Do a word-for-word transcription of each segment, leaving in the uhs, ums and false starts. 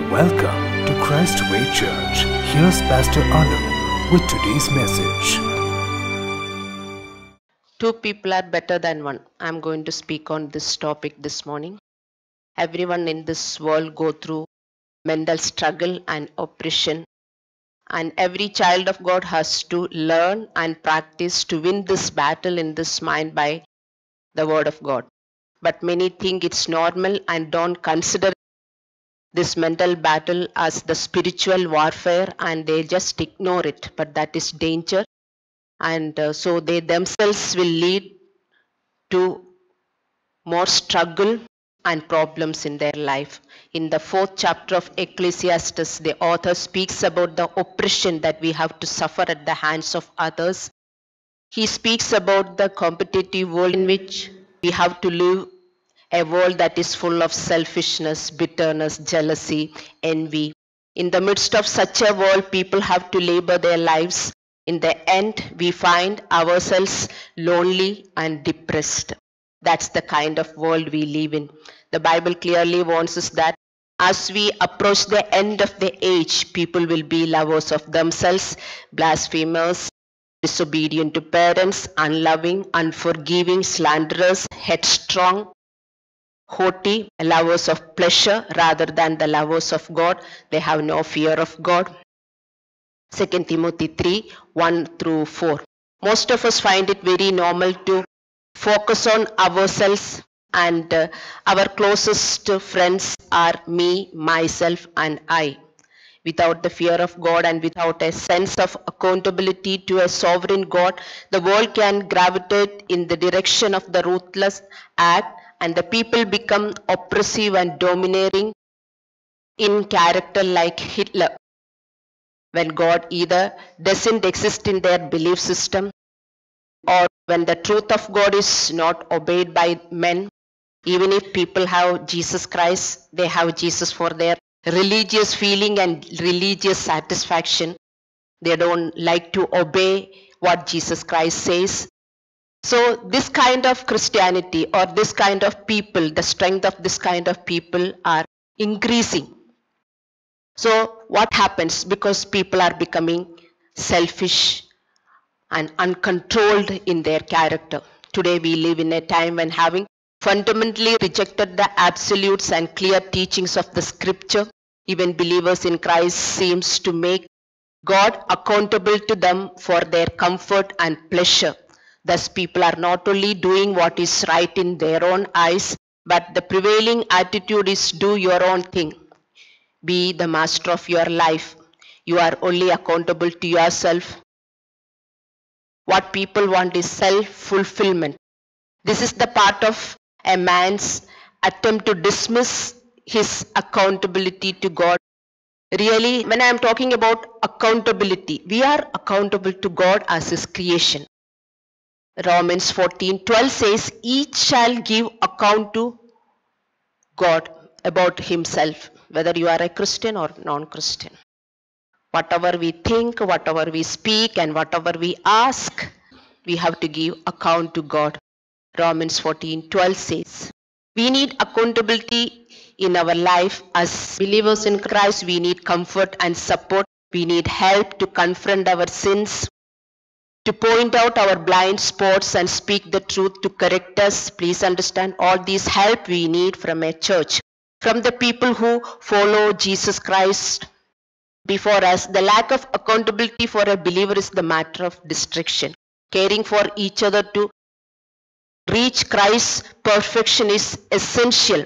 Welcome to Christ Way Church. Here's Pastor Anu with today's message. Two people are better than one. I'm going to speak on this topic this morning. Everyone in this world go through mental struggle and oppression. And every child of God has to learn and practice to win this battle in this mind by the word of God. But many think it's normal and don't consider this mental battle as the spiritual warfare, and they just ignore it. But that is danger. And uh, so they themselves will lead to more struggle and problems in their life. In the fourth chapter of Ecclesiastes, the author speaks about the oppression that we have to suffer at the hands of others. He speaks about the competitive world in which we have to live, a world that is full of selfishness, bitterness, jealousy, envy. In the midst of such a world, people have to labor their lives. In the end, we find ourselves lonely and depressed. That's the kind of world we live in. The Bible clearly warns us that as we approach the end of the age, people will be lovers of themselves, blasphemers, disobedient to parents, unloving, unforgiving, slanderers, headstrong, haughty, lovers of pleasure rather than the lovers of God. They have no fear of God. Second Timothy three, one through four. Most of us find it very normal to focus on ourselves, and uh, our closest friends are me, myself, and I. Without the fear of God and without a sense of accountability to a sovereign God, the world can gravitate in the direction of the ruthless act, and the people become oppressive and domineering in character like Hitler, when God either doesn't exist in their belief system, or when the truth of God is not obeyed by men. Even if people have Jesus Christ, they have Jesus for their religious feeling and religious satisfaction. They don't like to obey what Jesus Christ says. So this kind of Christianity, or this kind of people, the strength of this kind of people are increasing. So what happens? Because people are becoming selfish and uncontrolled in their character. Today we live in a time when, having fundamentally rejected the absolutes and clear teachings of the scripture, even believers in Christ seems to make God accountable to them for their comfort and pleasure. Thus people are not only doing what is right in their own eyes, but the prevailing attitude is do your own thing. Be the master of your life. You are only accountable to yourself. What people want is self-fulfillment. This is the part of a man's attempt to dismiss his accountability to God. Really, when I am talking about accountability, we are accountable to God as His creation. Romans fourteen twelve says, each shall give account to God about himself, whether you are a Christian or non-Christian. Whatever we think, whatever we speak, and whatever we ask, we have to give account to God. Romans fourteen twelve says, we need accountability in our life. As believers in Christ, we need comfort and support. We need help to confront our sins, to point out our blind spots and speak the truth to correct us. Please understand, all these help we need from a church, from the people who follow Jesus Christ before us. The lack of accountability for a believer is the matter of destruction. Caring for each other to reach Christ's perfection is essential.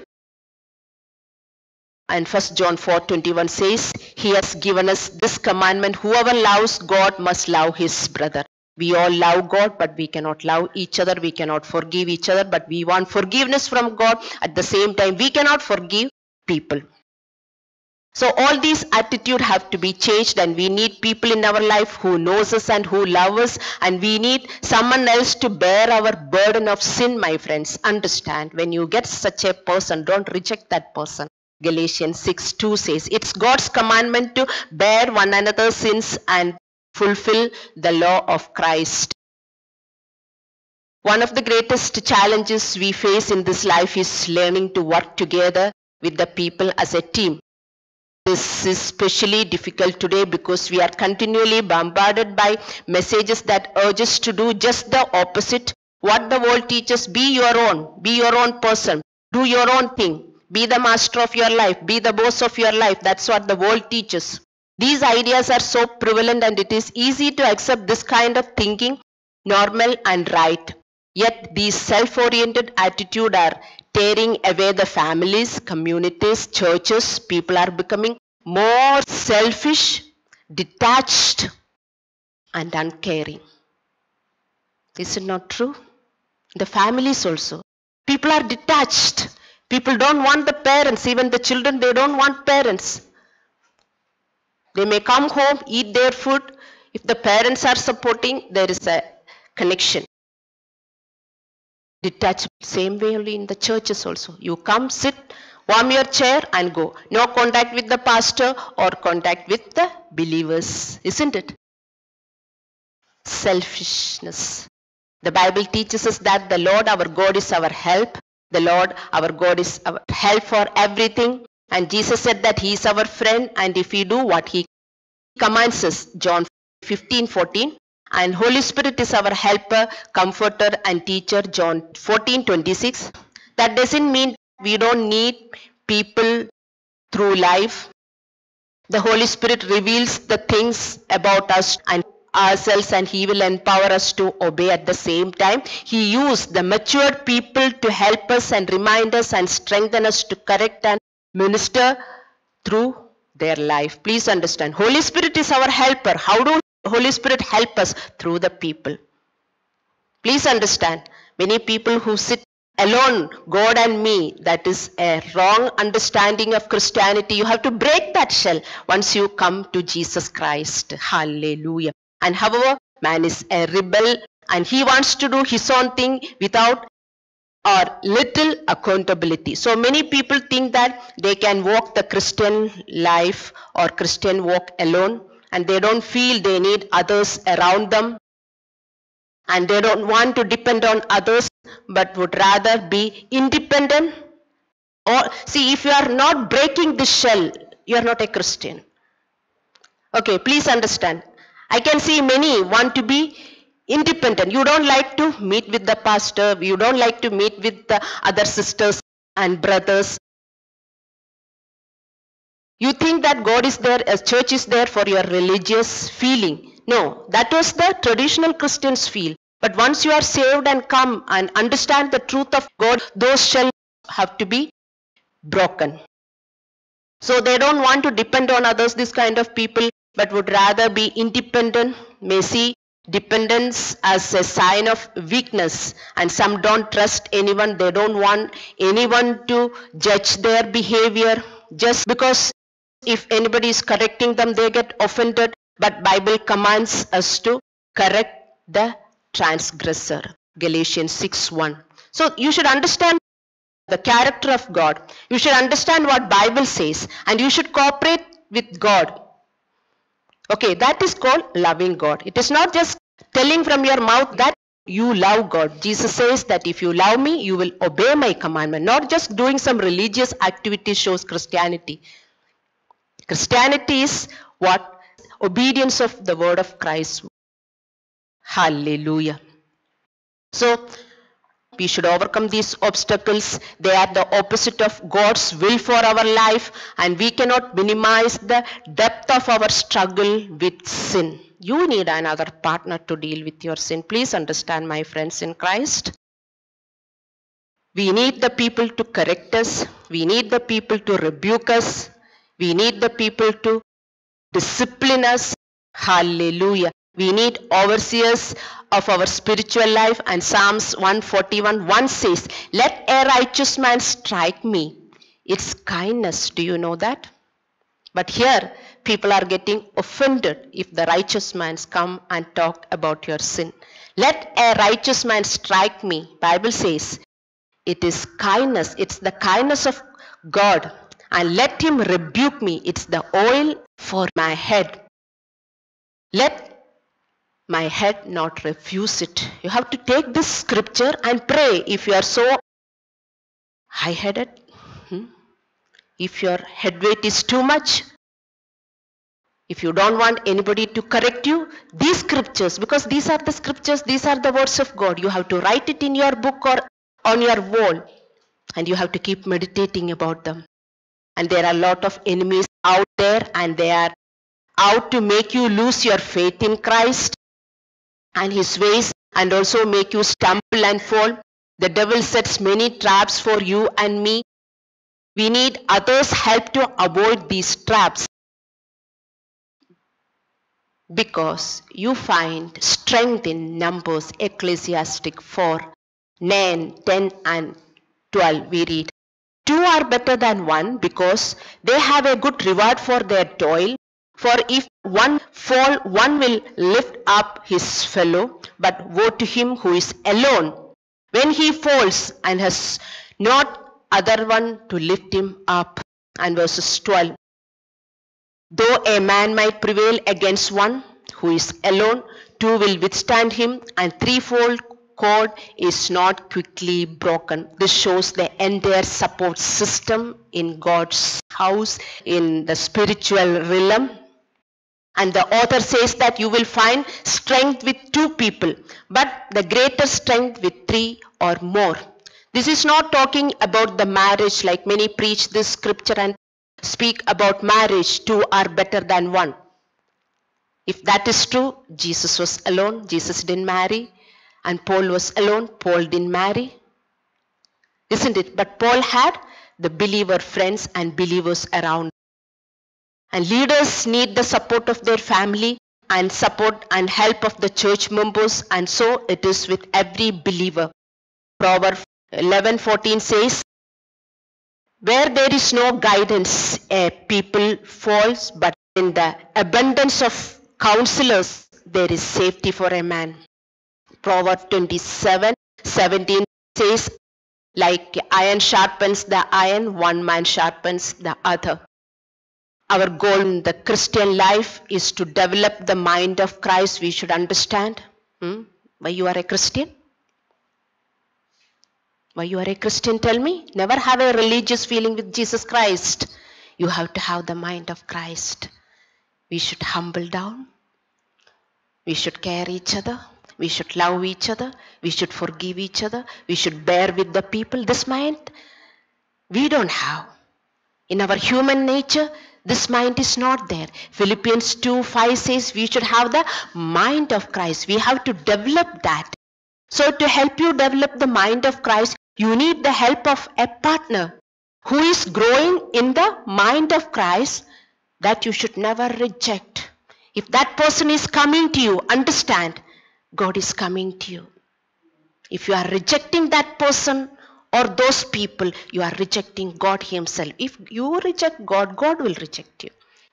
And First John four twenty-one says, He has given us this commandment, whoever loves God must love his brother. We all love God, but we cannot love each other. We cannot forgive each other, but we want forgiveness from God. At the same time, we cannot forgive people. So all these attitudes have to be changed, and we need people in our life who knows us and who love us, and we need someone else to bear our burden of sin, my friends. Understand, when you get such a person, don't reject that person. Galatians six two says, it's God's commandment to bear one another's sins and fulfill the law of Christ. One of the greatest challenges we face in this life is learning to work together with the people as a team. This is especially difficult today because we are continually bombarded by messages that urge us to do just the opposite. What the world teaches, be your own, be your own person, do your own thing, be the master of your life, be the boss of your life. That's what the world teaches. These ideas are so prevalent and it is easy to accept this kind of thinking normal and right. Yet these self-oriented attitudes are tearing away the families, communities, churches. People are becoming more selfish, detached, and uncaring. Is it not true? The families also. People are detached. People don't want the parents. Even the children, they don't want parents. They may come home, eat their food. If the parents are supporting, there is a connection. Detached. Same way only in the churches also. You come, sit, warm your chair and go. No contact with the pastor or contact with the believers. Isn't it? Selfishness. The Bible teaches us that the Lord our God is our help. The Lord our God is our help for everything. And Jesus said that He is our friend and if we do what He commands us, John fifteen fourteen. And Holy Spirit is our helper, comforter and teacher, John fourteen twenty-six. That doesn't mean we don't need people through life. The Holy Spirit reveals the things about us and ourselves and He will empower us to obey at the same time. He used the matured people to help us and remind us and strengthen us to correct and minister through their life. Please understand, Holy Spirit is our helper. How do Holy Spirit help us? Through the people. Please understand, many people who sit alone, God and me, that is a wrong understanding of Christianity. You have to break that shell once you come to Jesus Christ. Hallelujah. And however, man is a rebel and he wants to do his own thing without or little accountability. So many people think that they can walk the Christian life or Christian walk alone and they don't feel they need others around them and they don't want to depend on others but would rather be independent. Or see, if you are not breaking this shell, you are not a Christian. Okay, please understand. I can see many want to be independent. You don't like to meet with the pastor. You don't like to meet with the other sisters and brothers. You think that God is there, as church is there for your religious feeling. No, that was the traditional Christians feel. But once you are saved and come and understand the truth of God, those shall have to be broken. So they don't want to depend on others, this kind of people, but would rather be independent, may see dependence as a sign of weakness. And some don't trust anyone. They don't want anyone to judge their behavior just because if anybody is correcting them, they get offended. But Bible commands us to correct the transgressor. Galatians six one. So you should understand the character of God. You should understand what Bible says and you should cooperate with God. Okay, that is called loving God. It is not just telling from your mouth that you love God. Jesus says that if you love me, you will obey my commandment. Not just doing some religious activity shows Christianity. Christianity is what? Obedience of the word of Christ. Hallelujah. So, we should overcome these obstacles. They are the opposite of God's will for our life and we cannot minimize the depth of our struggle with sin. You need another partner to deal with your sin. Please understand, my friends in Christ. We need the people to correct us. We need the people to rebuke us. We need the people to discipline us. Hallelujah. We need overseers of our spiritual life, and Psalms one forty-one one says, let a righteous man strike me. It's kindness. Do you know that? But here people are getting offended if the righteous man come and talk about your sin. Let a righteous man strike me. Bible says it is kindness. It's the kindness of God. And let him rebuke me. It's the oil for my head. Let my head not refuse it. You have to take this scripture and pray. If you are so high-headed, hmm? if your head weight is too much, If you don't want anybody to correct you, these scriptures, because these are the scriptures, these are the words of God, you have to write it in your book or on your wall, and you have to keep meditating about them. And there are a lot of enemies out there, and they are out to make you lose your faith in Christ and his ways, and also make you stumble and fall. The devil sets many traps for you and me. We need others' help to avoid these traps, because you find strength in Numbers, Ecclesiastic four, nine, ten and twelve. We read, two are better than one, because they have a good reward for their toil. For if one fall, one will lift up his fellow. But woe to him who is alone when he falls and has not other one to lift him up. And verses twelve. Though a man might prevail against one who is alone, two will withstand him, and threefold cord is not quickly broken. This shows the entire support system in God's house, in the spiritual realm. And the author says that you will find strength with two people, but the greater strength with three or more. This is not talking about the marriage, like many preach this scripture and speak about marriage, two are better than one. If that is true, Jesus was alone, Jesus didn't marry, and Paul was alone, Paul didn't marry. Isn't it? But Paul had the believer friends and believers around. And leaders need the support of their family and support and help of the church members, and so it is with every believer. Proverbs eleven fourteen says, where there is no guidance, a people falls, but in the abundance of counselors, there is safety for a man. Proverbs twenty-seven seventeen says, like iron sharpens the iron, one man sharpens the other. Our goal in the Christian life is to develop the mind of Christ. We should understand hmm? why you are a Christian. Why you are a Christian, tell me. Never have a religious feeling with Jesus Christ. You have to have the mind of Christ. We should humble down. We should care each other. We should love each other. We should forgive each other. We should bear with the people. This mind we don't have. In our human nature, this mind is not there. Philippians two five says we should have the mind of Christ. We have to develop that. So to help you develop the mind of Christ, you need the help of a partner who is growing in the mind of Christ, that you should never reject. If that person is coming to you, understand, God is coming to you. If you are rejecting that person or those people, you are rejecting God himself. If you reject God, God will reject you.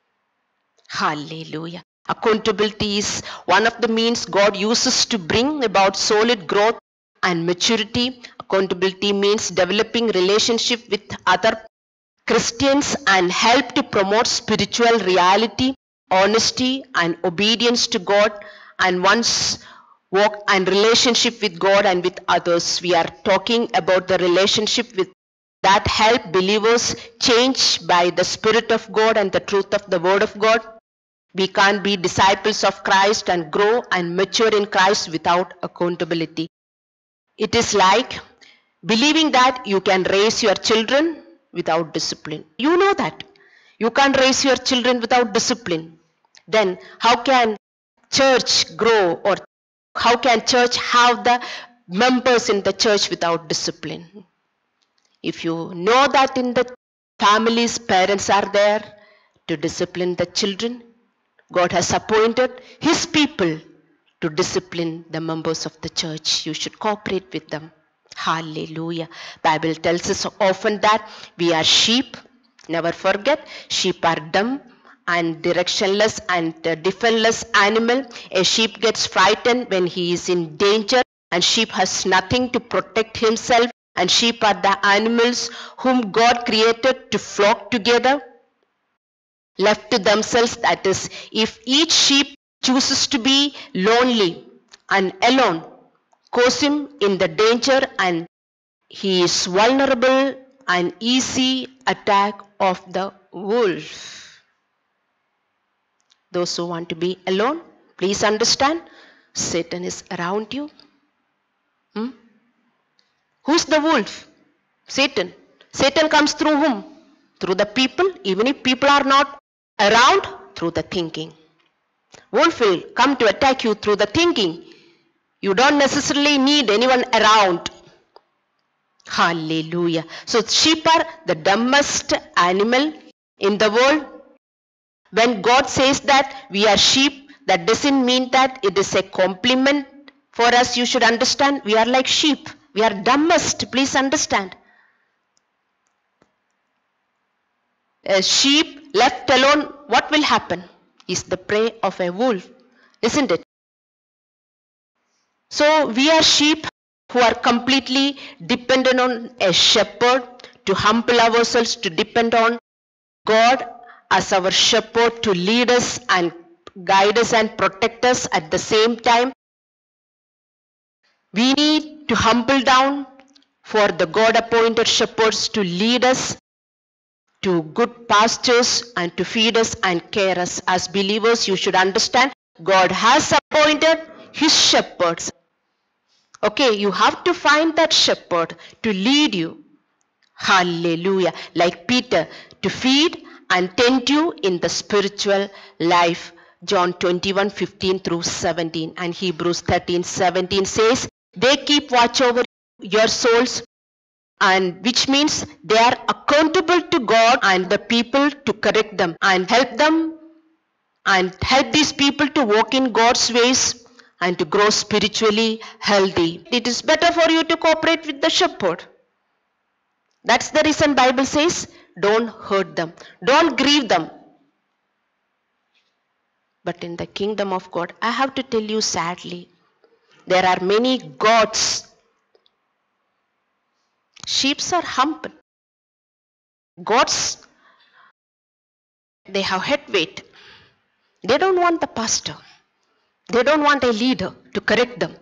Hallelujah. Accountability is one of the means God uses to bring about solid growth and maturity. Accountability means developing relationship with other Christians and help to promote spiritual reality, honesty and obedience to God and one's walk and relationship with God and with others. We are talking about the relationship with that help believers change by the Spirit of God and the truth of the Word of God. We can't be disciples of Christ and grow and mature in Christ without accountability. It is like believing that you can raise your children without discipline. You know that. You can't raise your children without discipline. Then how can church grow, or how can church have the members in the church without discipline? If you know that in the families, parents are there to discipline the children, God has appointed his people to discipline the members of the church. You should cooperate with them. Hallelujah. Bible tells us often that we are sheep. Never forget, sheep are dumb and directionless and uh, defenseless animal. A sheep gets frightened when he is in danger, and sheep has nothing to protect himself, and sheep are the animals whom God created to flock together. Left to themselves, that is, if each sheep chooses to be lonely and alone, cause him in the danger, and he is vulnerable and easy attack of the wolf. Those who want to be alone, please understand, Satan is around you. Hmm? Who's the wolf? Satan. Satan comes through whom? Through the people, even if people are not around, through the thinking. Wolf will come to attack you through the thinking. You don't necessarily need anyone around. Hallelujah. So sheep are the dumbest animal in the world. When God says that we are sheep, that doesn't mean that it is a compliment for us. You should understand, we are like sheep. We are dumbest. Please understand. A sheep left alone, what will happen? Is the prey of a wolf, isn't it? So we are sheep who are completely dependent on a shepherd, to humble ourselves, to depend on God as our shepherd to lead us and guide us and protect us at the same time. We need to humble down for the God-appointed shepherds to lead us to good pastures and to feed us and care us. As believers, you should understand, God has appointed His shepherds. Okay, you have to find that shepherd to lead you. Hallelujah. Like Peter, to feed and tend you in the spiritual life. John twenty-one, fifteen through seventeen, and Hebrews thirteen, seventeen says, they keep watch over your souls, and which means they are accountable to God and the people to correct them and help them and help these people to walk in God's ways and to grow spiritually healthy. It is better for you to cooperate with the shepherd. That's the reason Bible says, don't hurt them, don't grieve them. But in the kingdom of God, I have to tell you sadly, there are many gods. Sheep are humble. Gods, they have head weight. They don't want the pastor. They don't want a leader to correct them.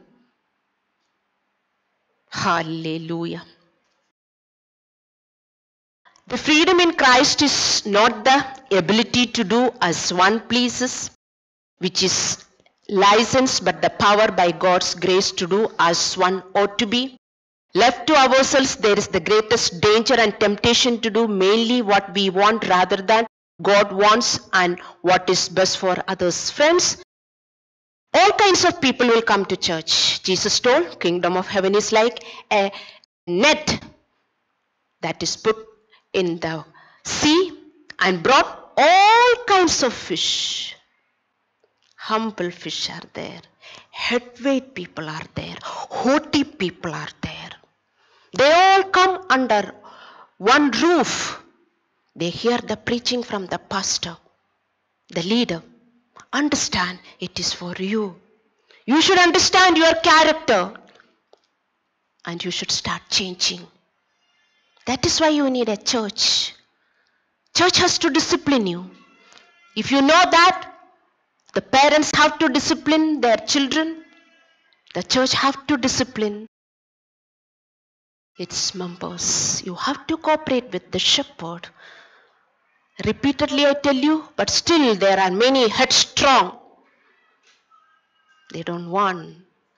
Hallelujah. The freedom in Christ is not the ability to do as one pleases, which is license, but the power by God's grace to do as one ought to be. Left to ourselves, there is the greatest danger and temptation to do mainly what we want rather than God wants and what is best for others. Friends, all kinds of people will come to church. Jesus told, kingdom of heaven is like a net that is put in the sea and brought all kinds of fish. Humble fish are there. Heavyweight people are there. Haughty people are there. They all come under one roof. They hear the preaching from the pastor, the leader. Understand, it is for you. You should understand your character and you should start changing. That is why you need a church. Church has to discipline you. If you know that, the parents have to discipline their children. The church have to discipline its members. You have to cooperate with the shepherd. Repeatedly I tell you, but still there are many headstrong. They don't want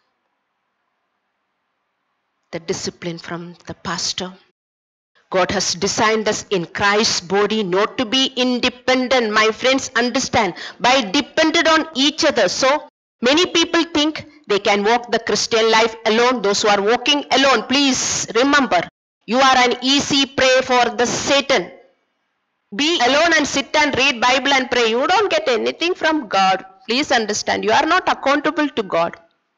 the discipline from the pastor. God has designed us in Christ's body not to be independent. My friends, understand, by dependent on each other. So many people think they can walk the Christian life alone. Those who are walking alone, please remember, you are an easy prey for the Satan. Be alone and sit and read Bible and pray. You don't get anything from God. Please understand, you are not accountable to God.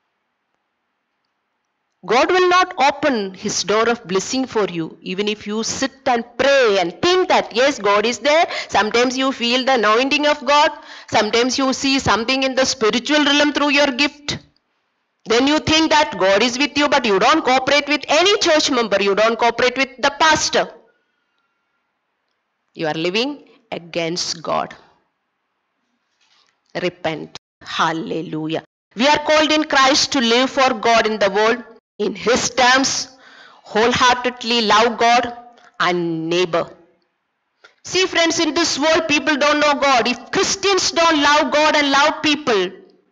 God will not open His door of blessing for you, even if you sit and pray and think that, yes, God is there. Sometimes you feel the anointing of God. Sometimes you see something in the spiritual realm through your gift. Then you think that God is with you, but you don't cooperate with any church member. You don't cooperate with the pastor. You are living against God. Repent. Hallelujah. We are called in Christ to live for God in the world in His terms, wholeheartedly love God and neighbor. See friends, in this world people don't know God. If Christians don't love God and love people,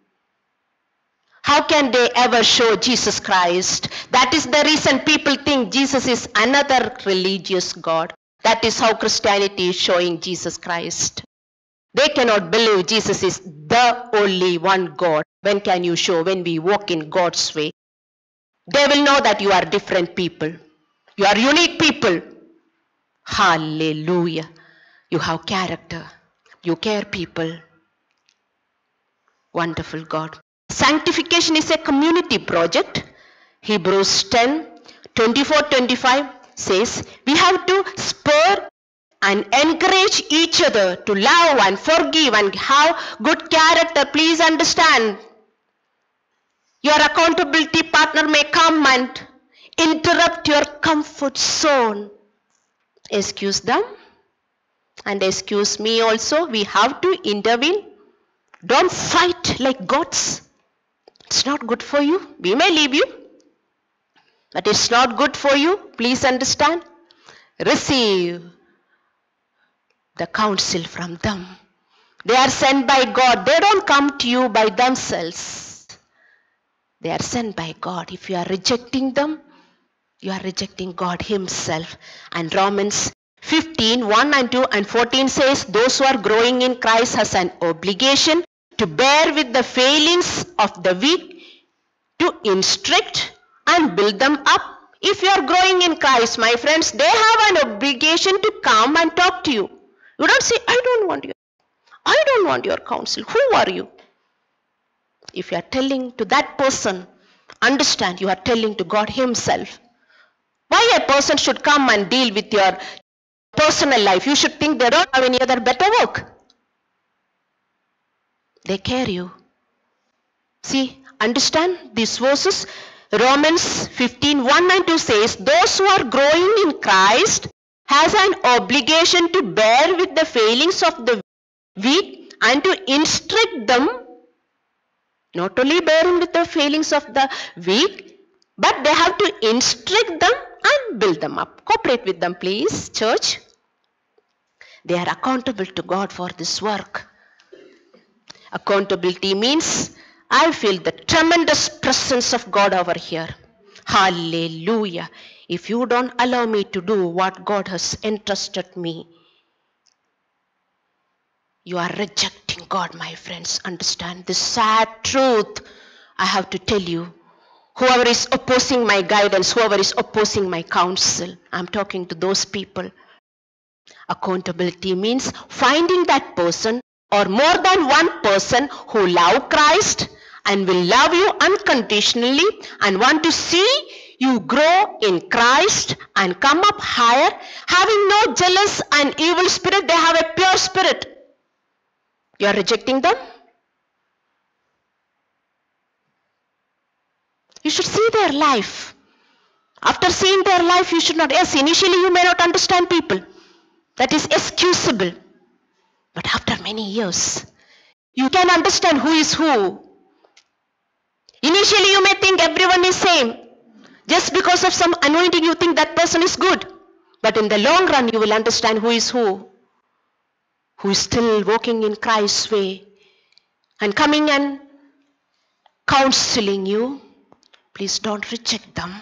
how can they ever show Jesus Christ? That is the reason people think Jesus is another religious God. That is how Christianity is showing Jesus Christ. They cannot believe Jesus is the only one God. When can you show? When we walk in God's way. They will know that you are different people. You are unique people. Hallelujah. You have character. You care people. Wonderful God. Sanctification is a community project. Hebrews ten, twenty-four, twenty-five says we have to spur and encourage each other to love and forgive and have good character. Please understand. Your accountability partner may come and interrupt your comfort zone. Excuse them and excuse me also. We have to intervene. Don't fight like gods. It's not good for you. We may leave you, but it's not good for you. Please understand. Receive the counsel from them. They are sent by God. They don't come to you by themselves. They are sent by God. If you are rejecting them, you are rejecting God himself. And Romans fifteen, one and two and fourteen says, those who are growing in Christ has an obligation to bear with the failings of the weak, to instruct and build them up. If you are growing in Christ, my friends, they have an obligation to come and talk to you. You don't say, I don't want you. I don't want your counsel. Who are you? If you are telling to that person, understand you are telling to God himself. Why a person should come and deal with your personal life? You should think they don't have any other better work. They care you. See, understand these verses. Romans fifteen, one and two says, those who are growing in Christ has an obligation to bear with the failings of the weak and to instruct them. Not only bearing with the failings of the weak, but they have to instruct them and build them up. Cooperate with them, please, church. They are accountable to God for this work. Accountability means I feel the tremendous presence of God over here. Hallelujah. If you don't allow me to do what God has entrusted me, you are rejecting God, my friends. Understand this sad truth. I have to tell you. Whoever is opposing my guidance, whoever is opposing my counsel, I'm talking to those people. Accountability means finding that person or more than one person who love Christ and will love you unconditionally and want to see you grow in Christ and come up higher, having no jealous and evil spirit. They have a pure spirit. You are rejecting them? You should see their life. After seeing their life, you should not. Yes, initially you may not understand people. That is excusable. But after many years, you can understand who is who. Initially you may think everyone is same. Just because of some anointing you think that person is good. But in the long run you will understand who is who. Who is still walking in Christ's way. And coming and counseling you. Please don't reject them.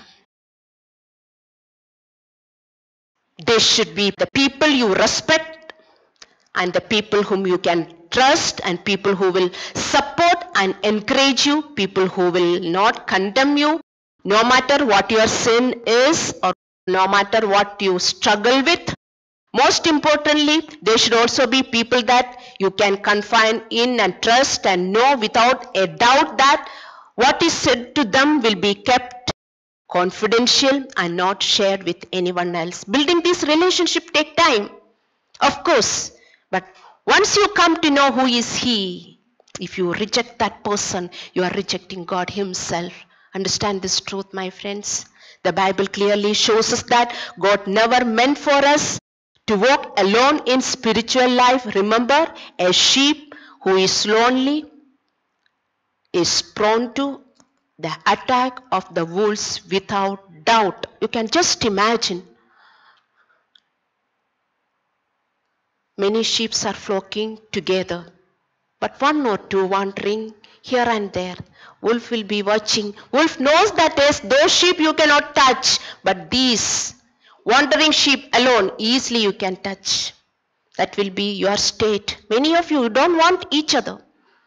They should be the people you respect and the people whom you can trust and people who will support and encourage you, people who will not condemn you, no matter what your sin is or no matter what you struggle with. Most importantly, they should also be people that you can confide in and trust and know without a doubt that what is said to them will be kept confidential and not shared with anyone else. Building this relationship takes time, of course, but once you come to know who is he, if you reject that person, you are rejecting God himself. Understand this truth, my friends. The Bible clearly shows us that God never meant for us to walk alone in spiritual life. Remember, a sheep who is lonely is prone to the attack of the wolves without doubt. You can just imagine. Many sheep are flocking together, but one or two wandering here and there. Wolf will be watching. Wolf knows that yes, those sheep you cannot touch, but these wandering sheep alone, easily you can touch. That will be your state. Many of you don't want each other.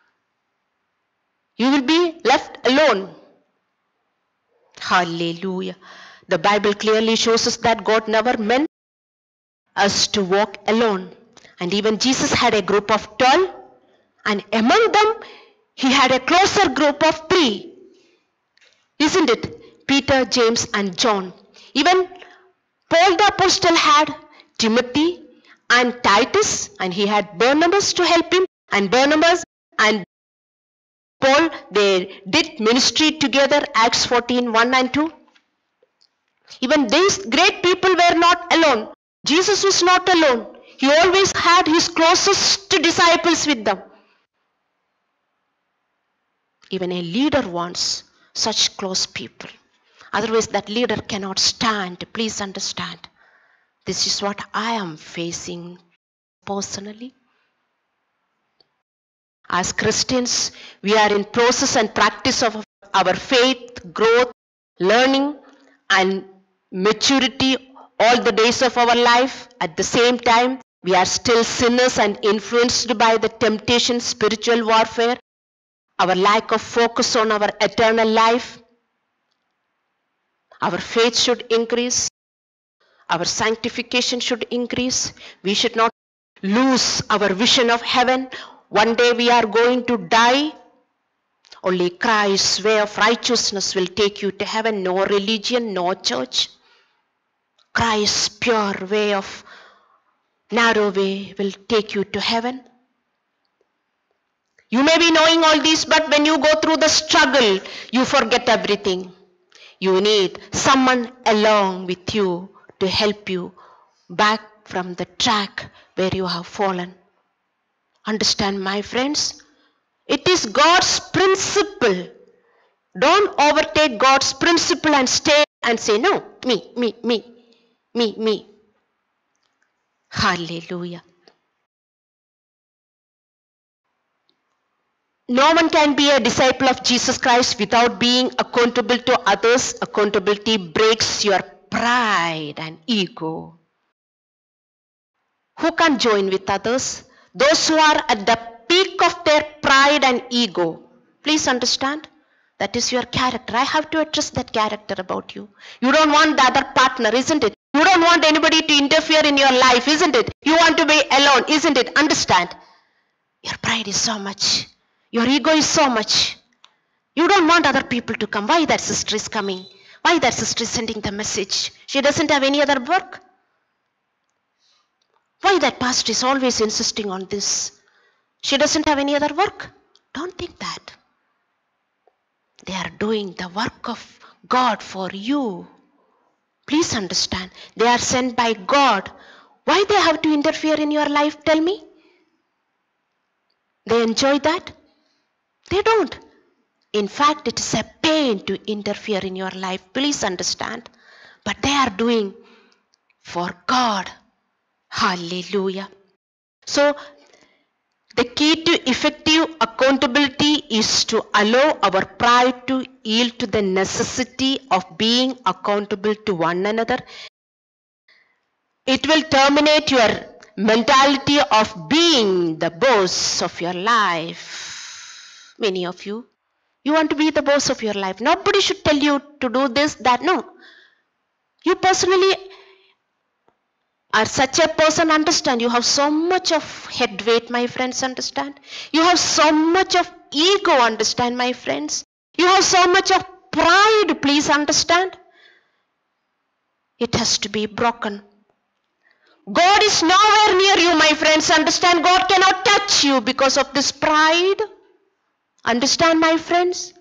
You will be left alone. Hallelujah. The Bible clearly shows us that God never meant us to walk alone. And even Jesus had a group of twelve, and among them he had a closer group of three. Isn't it? Peter, James and John. Even Paul the Apostle had Timothy and Titus, and he had Barnabas to help him, and Barnabas and Paul, they did ministry together, Acts fourteen, one and two. Even these great people were not alone. Jesus was not alone. He always had his closest disciples with them. Even a leader wants such close people. Otherwise that leader cannot stand. Please understand. This is what I am facing personally. As Christians, we are in process and practice of our faith, growth, learning and maturity all the days of our life. At the same time, we are still sinners and influenced by the temptation, spiritual warfare, our lack of focus on our eternal life. Our faith should increase. Our sanctification should increase. We should not lose our vision of heaven. One day we are going to die. Only Christ's way of righteousness will take you to heaven. No religion, no church. Christ's pure way of narrow way will take you to heaven. You may be knowing all this, but when you go through the struggle, you forget everything. You need someone along with you to help you back from the track where you have fallen. Understand, my friends? It is God's principle. Don't overtake God's principle and stay and say, no, me, me, me, me, me. Hallelujah. No one can be a disciple of Jesus Christ without being accountable to others. Accountability breaks your pride and ego. Who can join with others? Those who are at the peak of their pride and ego. Please understand. That is your character. I have to address that character about you. You don't want the other partner, isn't it? You don't want anybody to interfere in your life, isn't it? You want to be alone, isn't it? Understand. Your pride is so much. Your ego is so much. You don't want other people to come. Why that sister is coming? Why that sister is sending the message? She doesn't have any other work. Why that pastor is always insisting on this? She doesn't have any other work. Don't think that. They are doing the work of God for you. Please understand. They are sent by God. Why they have to interfere in your life? Tell me. They enjoy that? They don't. In fact, it is a pain to interfere in your life. Please understand. But they are doing for God. Hallelujah. So, the key to effective accountability is to allow our pride to yield to the necessity of being accountable to one another. It will terminate your mentality of being the boss of your life. Many of you, you want to be the boss of your life. Nobody should tell you to do this, that. No. You personally are such a person. Understand, you have so much of head weight, my friends. Understand, you have so much of ego. Understand, my friends, you have so much of pride. Please understand, it has to be broken. God is nowhere near you, my friends. Understand, God cannot touch you because of this pride. Understand, my friends.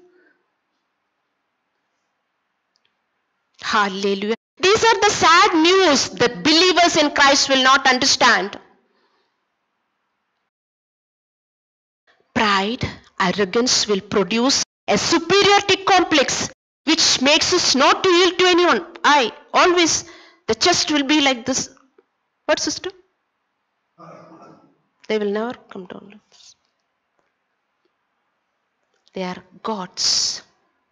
Hallelujah. These are the sad news that believers in Christ will not understand. Pride, arrogance will produce a superiority complex which makes us not to yield to anyone. I always, the chest will be like this. What, sister? They will never come down like this. They are gods.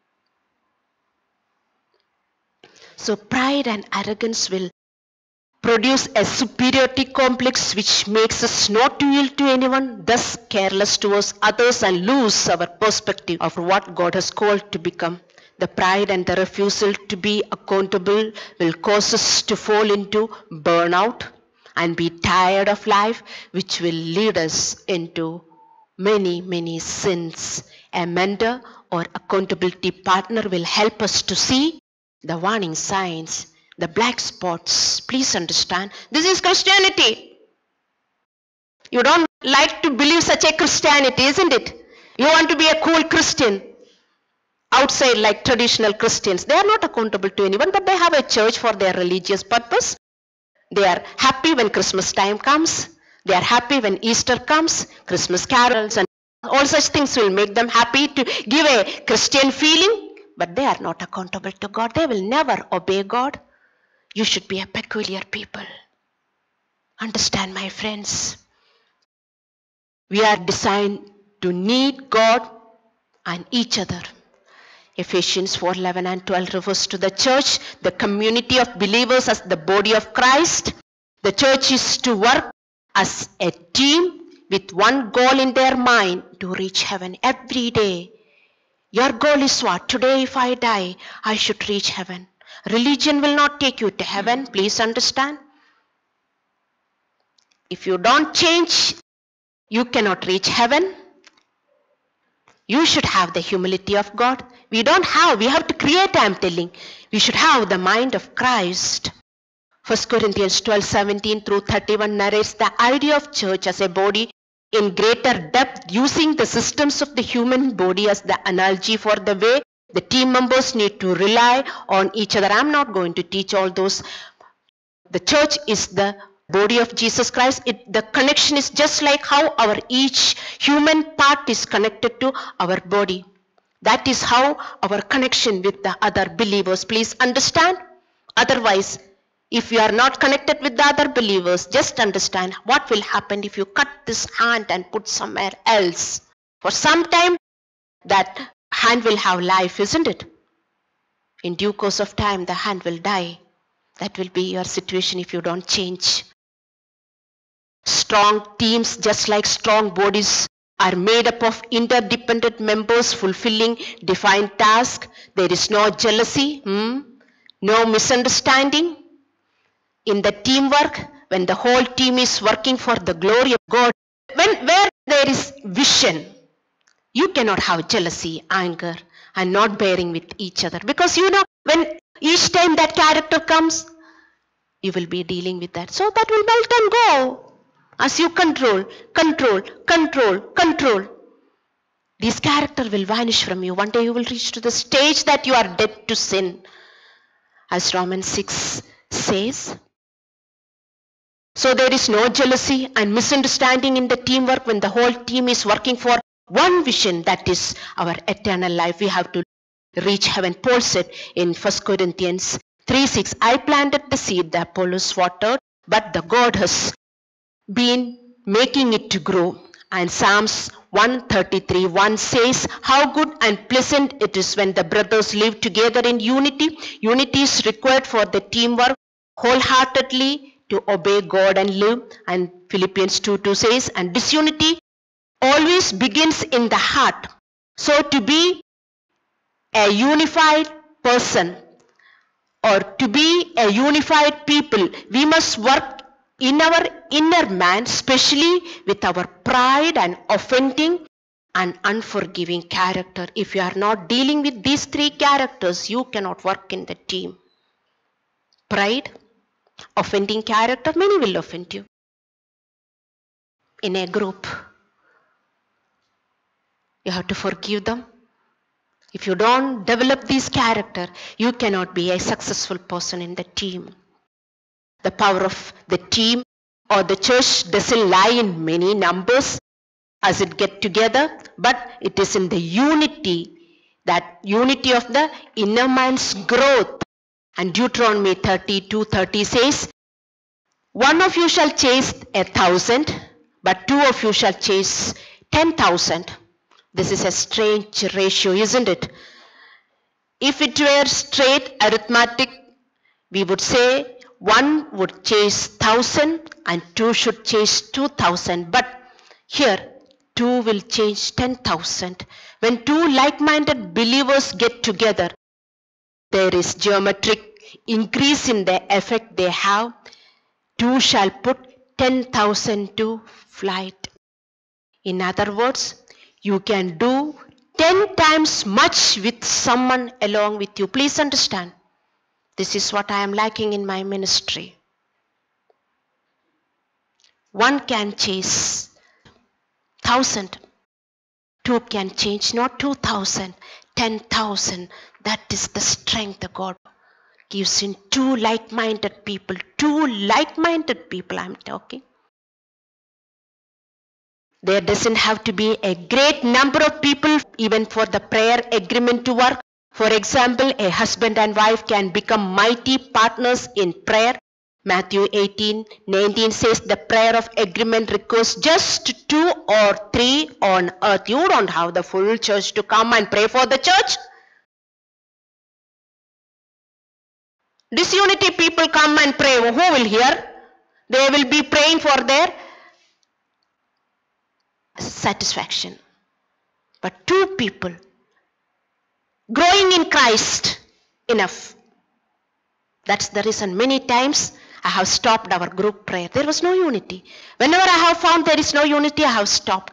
So pride and arrogance will produce a superiority complex which makes us not to yield to anyone, thus careless towards others, and lose our perspective of what God has called to become. The pride and the refusal to be accountable will cause us to fall into burnout and be tired of life, which will lead us into many, many sins. A mentor or accountability partner will help us to see the warning signs, the black spots. Please understand, this is Christianity. You don't like to believe such a Christianity, isn't it? You want to be a cool Christian. Outside, like traditional Christians, they are not accountable to anyone, but they have a church for their religious purpose. They are happy when Christmas time comes. They are happy when Easter comes. Christmas carols and all such things will make them happy to give a Christian feeling, but they are not accountable to God. They will never obey God. You should be a peculiar people. Understand, my friends. We are designed to need God and each other. Ephesians four eleven and twelve refers to the church, the community of believers as the body of Christ. The church is to work as a team with one goal in their mind, to reach heaven every day. Your goal is what? Today if I die, I should reach heaven. Religion will not take you to heaven. Please understand. If you don't change, you cannot reach heaven. You should have the humility of God. We don't have, we have to create, I am telling. We should have the mind of Christ. First Corinthians twelve seventeen through thirty-one narrates the idea of church as a body in greater depth, using the systems of the human body as the analogy for the way the team members need to rely on each other. I am not going to teach all those. The church is the body of Jesus Christ. It, the connection is just like how our each human part is connected to our body. That is how our connection with the other believers. Please understand. Otherwise, if you are not connected with the other believers, just understand what will happen if you cut this hand and put somewhere else. For some time, that hand will have life, isn't it? In due course of time, the hand will die. That will be your situation if you don't change. Strong teams, just like strong bodies, are made up of interdependent members fulfilling defined tasks. There is no jealousy, hmm? no misunderstanding. In the teamwork, when the whole team is working for the glory of God, when where there is vision, you cannot have jealousy, anger, and not bearing with each other. Because you know, when each time that character comes, you will be dealing with that. So that will melt and go. As you control, control, control, control, this character will vanish from you. One day you will reach to the stage that you are dead to sin. As Romans six says. So there is no jealousy and misunderstanding in the teamwork when the whole team is working for one vision, that is our eternal life. We have to reach heaven. Paul said in First Corinthians three six, I planted the seed, the Apollos watered, but the God has been making it to grow. And Psalms one thirty-three one says, how good and pleasant it is when the brothers live together in unity. Unity is required for the teamwork wholeheartedly to obey God and live. And Philippians two two says, and disunity always begins in the heart. So to be a unified person or to be a unified people, we must work in our inner man, especially with our pride and offending and unforgiving character. If you are not dealing with these three characters, you cannot work in the team. Pride, offending character, many will offend you. In a group, you have to forgive them. If you don't develop this character, you cannot be a successful person in the team. The power of the team or the church doesn't lie in many numbers as it get together, but it is in the unity, that unity of the inner man's growth. And Deuteronomy thirty-two thirty says, one of you shall chase a thousand, but two of you shall chase ten thousand. This is a strange ratio, isn't it? If it were straight arithmetic, we would say one would chase thousand and two should chase two thousand. But here, two will chase ten thousand. When two like-minded believers get together, there is geometric increase in the effect they have. Two shall put ten thousand to flight. In other words, you can do ten times much with someone along with you. Please understand. This is what I am lacking in my ministry. One can chase thousand. Two can change not two thousand, ten thousand. That is the strength that God gives in two like-minded people. Two like-minded people I am talking. There doesn't have to be a great number of people even for the prayer agreement to work. For example, a husband and wife can become mighty partners in prayer. Matthew eighteen nineteen says the prayer of agreement requires just two or three on earth. You don't have the full church to come and pray for the church. Disunity people come and pray. Who will hear? They will be praying for their satisfaction. But two people growing in Christ, enough. That's the reason many times I have stopped our group prayer. There was no unity. Whenever I have found there is no unity, I have stopped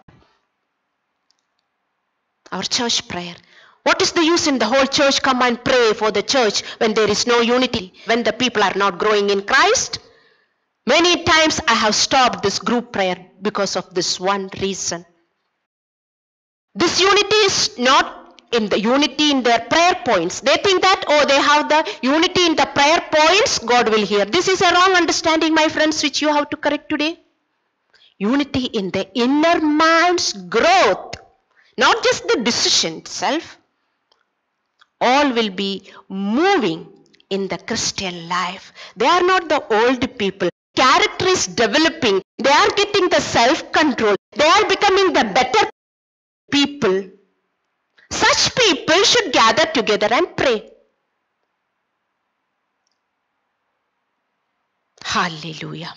our church prayer. What is the use in the whole church come and pray for the church when there is no unity, when the people are not growing in Christ? Many times I have stopped this group prayer because of this one reason. This unity is not in the unity in their prayer points. They think that, oh, they have the unity in the prayer points, God will hear. This is a wrong understanding, my friends, which you have to correct today. Unity in the inner man's growth, not just the decision itself. All will be moving in the Christian life. They are not the old people. Character is developing. They are getting the self-control. They are becoming the better people. Such people should gather together and pray. Hallelujah.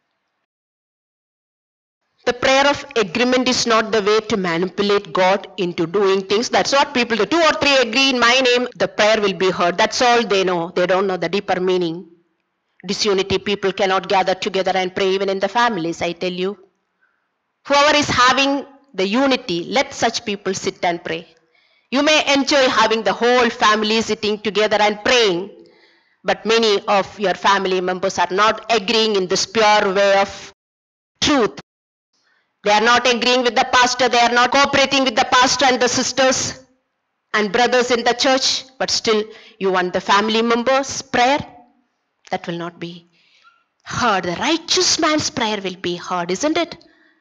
The prayer of agreement is not the way to manipulate God into doing things. That's what people do. Two or three agree in my name, the prayer will be heard. That's all they know. They don't know the deeper meaning. Disunity people cannot gather together and pray even in the families, I tell you. Whoever is having the unity, let such people sit and pray. You may enjoy having the whole family sitting together and praying, but many of your family members are not agreeing in this pure way of truth. They are not agreeing with the pastor. They are not cooperating with the pastor and the sisters and brothers in the church. But still, you want the family members' prayer? That will not be heard. The righteous man's prayer will be heard, isn't it?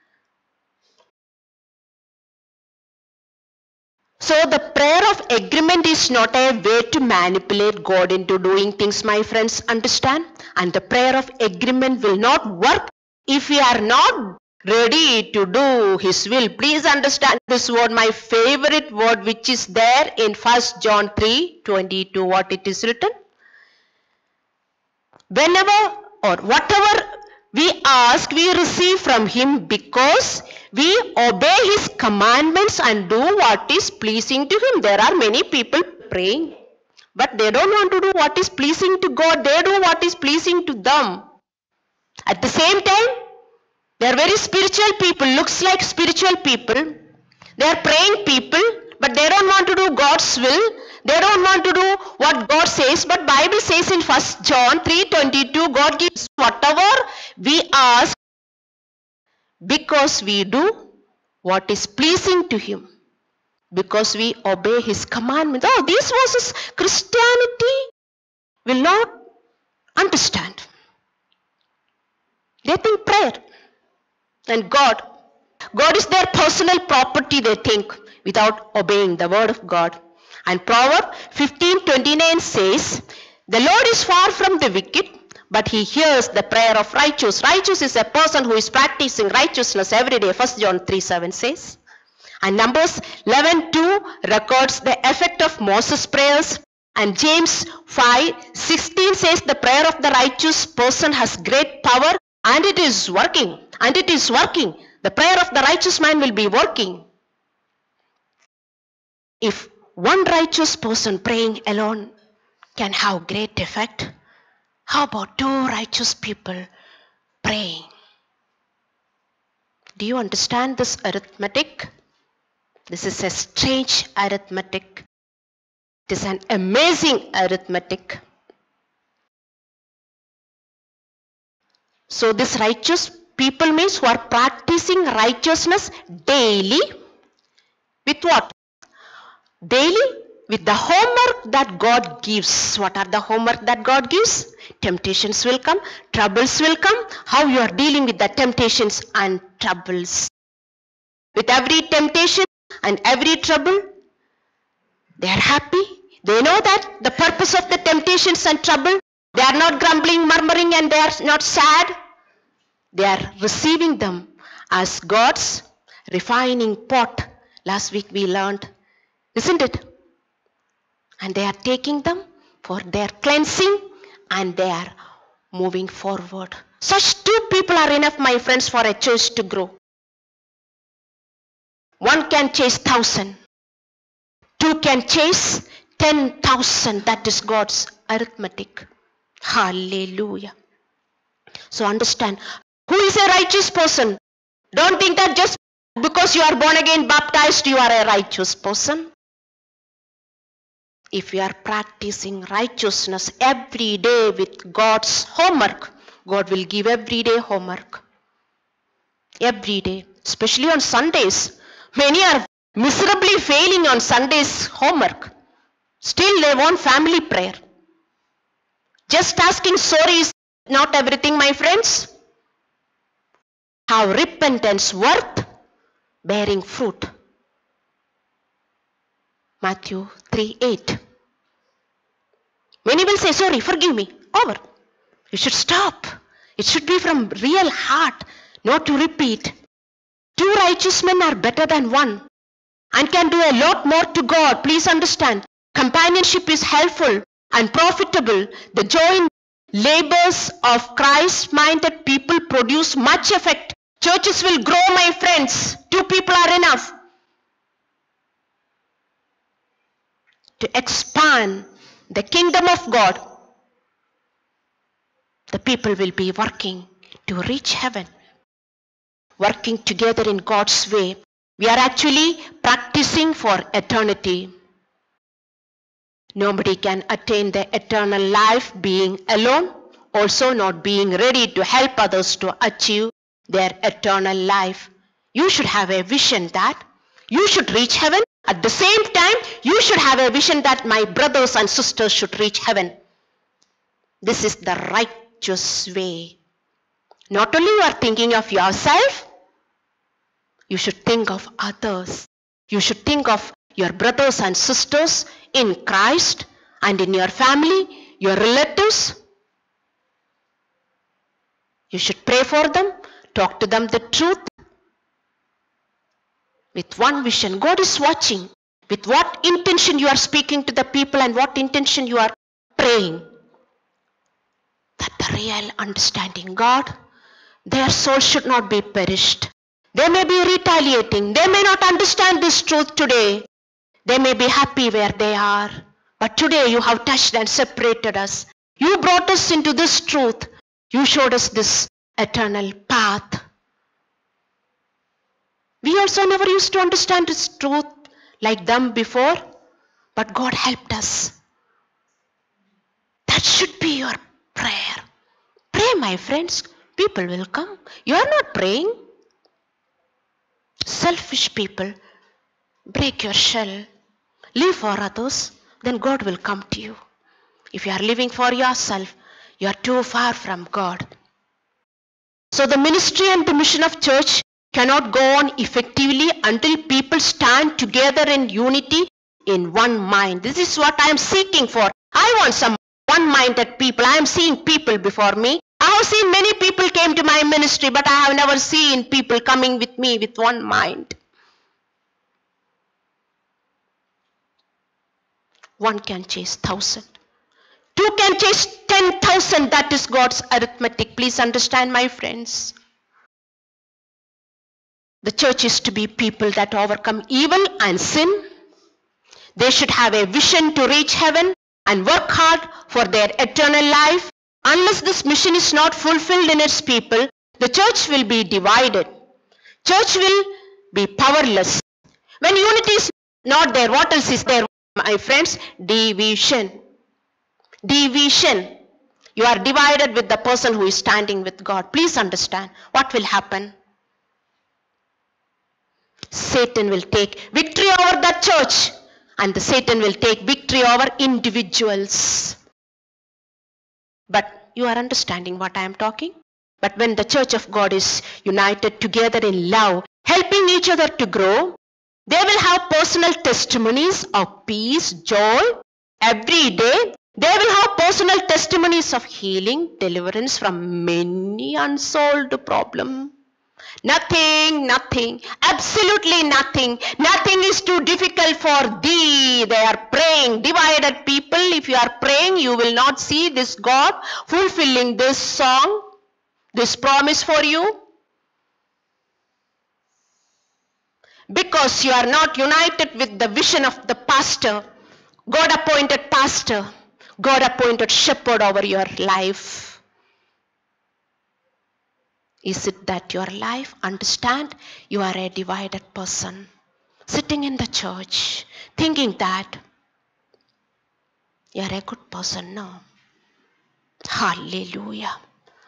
So the prayer of agreement is not a way to manipulate God into doing things, my friends. Understand? And the prayer of agreement will not work if we are not ready to do His will. Please understand this word, my favorite word, which is there in First John three twenty-two, what it is written. Whenever or whatever we ask, we receive from Him because we obey His commandments and do what is pleasing to Him. There are many people praying, but they don't want to do what is pleasing to God. They do what is pleasing to them. At the same time, they are very spiritual people, looks like spiritual people. They are praying people, but they don't want to do God's will. They don't want to do what God says. But Bible says in First John three twenty-two, God gives whatever we ask because we do what is pleasing to Him. Because we obey His commandments. Oh, these verses Christianity will not understand. They think prayer and God. God is their personal property, they think, without obeying the word of God. And Proverbs fifteen twenty-nine says, the Lord is far from the wicked, but he hears the prayer of righteous. Righteous is a person who is practicing righteousness every day. First John three seven says. And Numbers eleven two records the effect of Moses' prayers. And James five sixteen says the prayer of the righteous person has great power, and it is working. And it is working. The prayer of the righteous man will be working. If one righteous person praying alone can have great effect, how about two righteous people praying? Do you understand this arithmetic? This is a strange arithmetic. It is an amazing arithmetic. So this righteous people means who are practicing righteousness daily. With what? Daily with the homework that God gives. What are the homework that God gives? Temptations will come, troubles will come. How you are dealing with the temptations and troubles. With every temptation and every trouble, they are happy. They know that the purpose of the temptations and trouble, they are not grumbling, murmuring, and they are not sad. They are receiving them as God's refining pot. Last week we learned, isn't it? And they are taking them for their cleansing, and they are moving forward. Such two people are enough, my friends, for a church to grow. One can chase thousand. Two can chase ten thousand. That is God's arithmetic. Hallelujah. So understand, who is a righteous person? Don't think that just because you are born again, baptized, you are a righteous person. If you are practicing righteousness every day with God's homework, God will give every day homework. Every day. Especially on Sundays. Many are miserably failing on Sundays homework. Still they want family prayer. Just asking sorry is not everything, my friends. Have repentance worth bearing fruit. Matthew three eight. Many will say, sorry, forgive me. Over. You should stop. It should be from real heart, not to repeat. Two righteous men are better than one and can do a lot more to God. Please understand, companionship is helpful and profitable. The joint labors of Christ-minded people produce much effect. Churches will grow, my friends. Two people are enough to expand the kingdom of God. The people will be working to reach heaven. Working together in God's way. We are actually practicing for eternity. Nobody can attain the eternal life being alone, also not being ready to help others to achieve their eternal life. You should have a vision that you should reach heaven. At the same time, you should have a vision that my brothers and sisters should reach heaven. This is the righteous way. Not only you are thinking of yourself, you should think of others. You should think of your brothers and sisters in Christ and in your family, your relatives. You should pray for them, talk to them the truth. With one vision, God is watching. With what intention you are speaking to the people and what intention you are praying. That the real understanding God, their soul should not be perished. They may be retaliating. They may not understand this truth today. They may be happy where they are. But today you have touched and separated us. You brought us into this truth. You showed us this eternal path. We also never used to understand this truth like them before. But God helped us. That should be your prayer. Pray, my friends. People will come. You are not praying. Selfish people, break your shell, live for others, then God will come to you. If you are living for yourself, you are too far from God. So the ministry and the mission of church cannot go on effectively until people stand together in unity in one mind. This is what I am seeking for. I want some one-minded people. I am seeing people before me. I have seen many people came to my ministry, but I have never seen people coming with me with one mind. One can chase thousand. Two can chase ten thousand. That is God's arithmetic. Please understand, my friends. The church is to be people that overcome evil and sin. They should have a vision to reach heaven and work hard for their eternal life. Unless this mission is not fulfilled in its people, the church will be divided. Church will be powerless. When unity is not there, what else is there, my friends? Division. Division. You are divided with the person who is standing with God. Please understand what will happen. Satan will take victory over that church, and the Satan will take victory over individuals. But you are understanding what I am talking? But when the church of God is united together in love, helping each other to grow, they will have personal testimonies of peace, joy every day. They will have personal testimonies of healing, deliverance from many unsolved problems. Nothing, nothing, absolutely nothing. Nothing is too difficult for thee. They are praying. Divided people, if you are praying, you will not see this God fulfilling this song, this promise for you. Because you are not united with the vision of the pastor, God-appointed pastor, God-appointed shepherd over your life. Is it that your life? Understand, you are a divided person, sitting in the church, thinking that you are a good person. No. Hallelujah.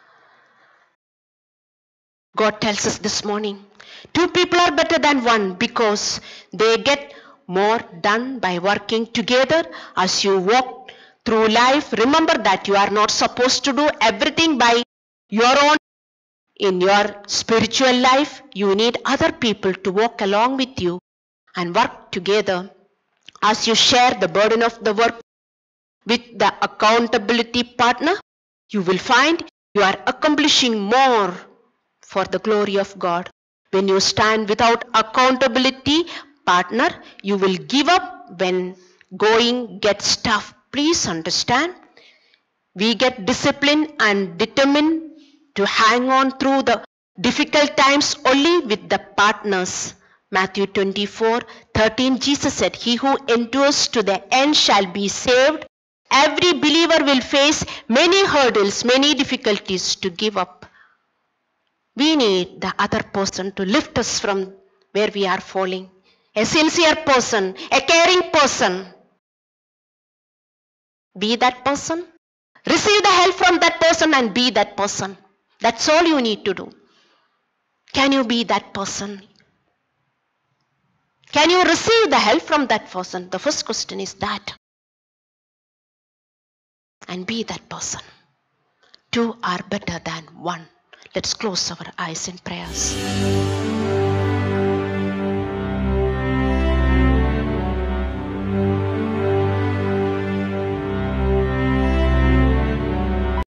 God tells us this morning, two people are better than one because they get more done by working together. As you walk through life, remember that you are not supposed to do everything by your own. In your spiritual life, you need other people to walk along with you and work together. As you share the burden of the work with the accountability partner, you will find you are accomplishing more for the glory of God. When you stand without accountability partner, you will give up when going gets tough. Please understand, we get disciplined and determined to hang on through the difficult times only with the partners. Matthew twenty-four thirteen, Jesus said, he who endures to the end shall be saved. Every believer will face many hurdles, many difficulties to give up. We need the other person to lift us from where we are falling. A sincere person, a caring person. Be that person. Receive the help from that person and be that person. That's all you need to do. Can you be that person? Can you receive the help from that person? The first question is that. And be that person. Two are better than one. Let's close our eyes in prayers.